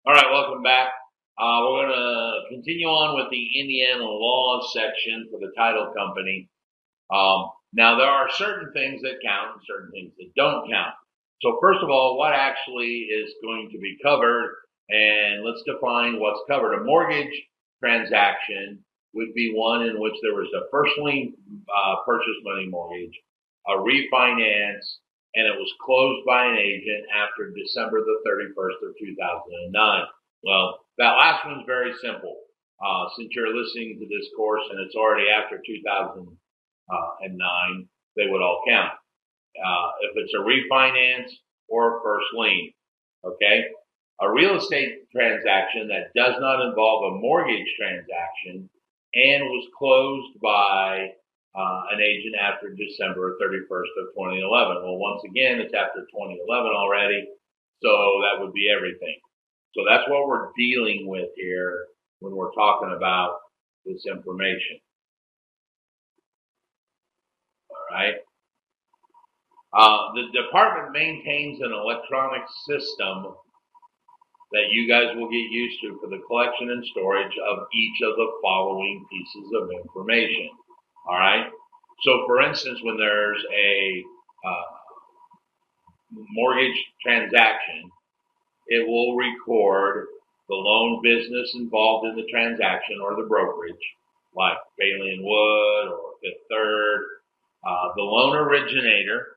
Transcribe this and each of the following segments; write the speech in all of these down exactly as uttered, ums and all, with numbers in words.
All right, welcome back. Uh, we're going to continue on with the Indiana law section for the title company. Um, now, there are certain things that count and certain things that don't count. So, first of all, what actually is going to be covered? And let's define what's covered. A mortgage transaction would be one in which there was a first lien uh, purchase money mortgage, a refinance, and it was closed by an agent after December the thirty-first of two thousand nine. Well, that last one's very simple. Uh, since you're listening to this course and it's already after two thousand nine, they would all count. Uh, if it's a refinance or a first lien, okay? A real estate transaction that does not involve a mortgage transaction and was closed by uh, an agent after December thirty-first of twenty eleven. Well, once again, it's after twenty eleven already, so that would be everything. So that's what we're dealing with here when we're talking about this information. All right. Uh, the department maintains an electronic system that you guys will get used to for the collection and storage of each of the following pieces of information. All right. So, for instance, when there's a uh, mortgage transaction, it will record the loan business involved in the transaction or the brokerage, like Bailey and Wood or Fifth Third, uh, the loan originator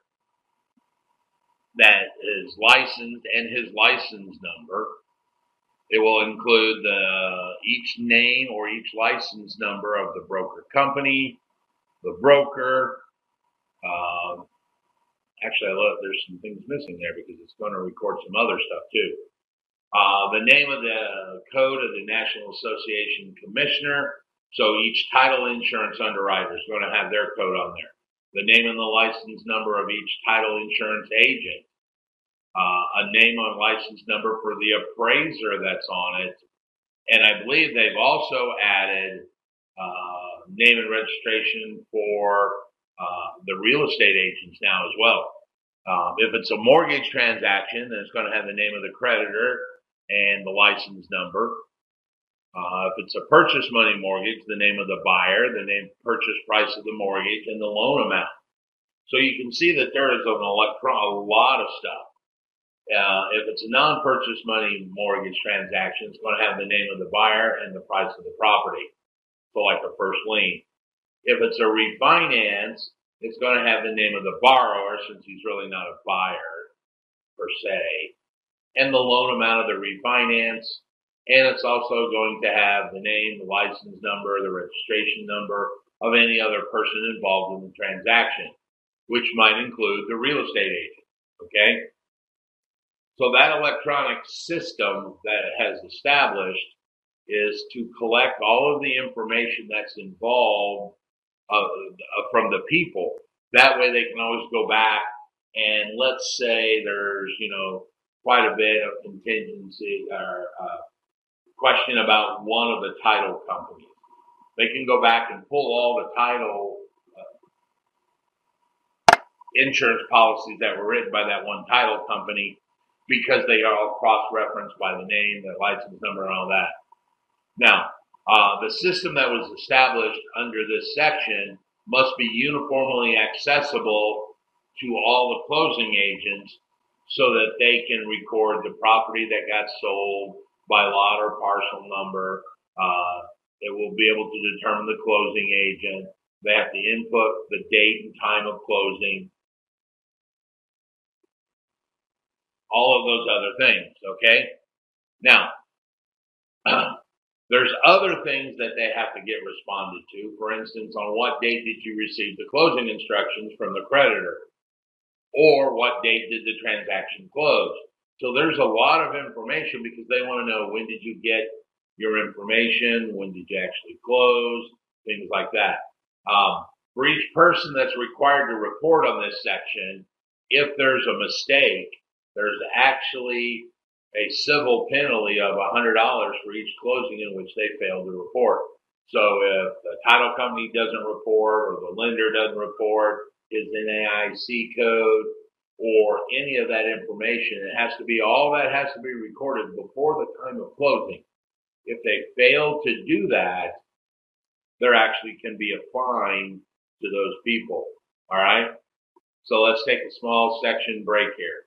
that is licensed and his license number. It will include the each name or each license number of the broker company, the broker. Uh, actually, I love, there's some things missing there because it's going to record some other stuff too. Uh, the name of the code of the National Association Commissioner. So each title insurance underwriter is going to have their code on there. The name and the license number of each title insurance agent. Uh, a name and license number for the appraiser that's on it. And I believe they've also added uh, name and registration for uh, the real estate agents now as well. Um, if it's a mortgage transaction, then it's going to have the name of the creditor and the license number. Uh, if it's a purchase money mortgage, the name of the buyer, the name purchase price of the mortgage, and the loan amount. So you can see that there is an electron, a lot of stuff. Uh, if it's a non-purchase money mortgage transaction, it's going to have the name of the buyer and the price of the property. So like a first lien. If it's a refinance, it's going to have the name of the borrower since he's really not a buyer per se, and the loan amount of the refinance. And it's also going to have the name, the license number, the registration number of any other person involved in the transaction, which might include the real estate agent. Okay? So that electronic system that it has established is to collect all of the information that's involved uh, from the people. That way they can always go back and let's say there's, you know, quite a bit of contingency or uh, question about one of the title companies. They can go back and pull all the title uh, insurance policies that were written by that one title company because they are all cross-referenced by the name, the license number, and all that. Now, uh, the system that was established under this section must be uniformly accessible to all the closing agents so that they can record the property that got sold by lot or parcel number. Uh, it will be able to determine the closing agent. They have to input the date and time of closing. All of those other things, okay? Now, there's other things that they have to get responded to. For instance, on what date did you receive the closing instructions from the creditor? Or what date did the transaction close? So there's a lot of information because they want to know when did you get your information, when did you actually close, things like that. Um, for each person that's required to report on this section, if there's a mistake, there's actually a civil penalty of one hundred dollars for each closing in which they fail to report. So if the title company doesn't report or the lender doesn't report his N A I C code, or any of that information. It has to be, all that has to be recorded before the time of closing. If they fail to do that, there actually can be a fine to those people. All right? So let's take a small section break here.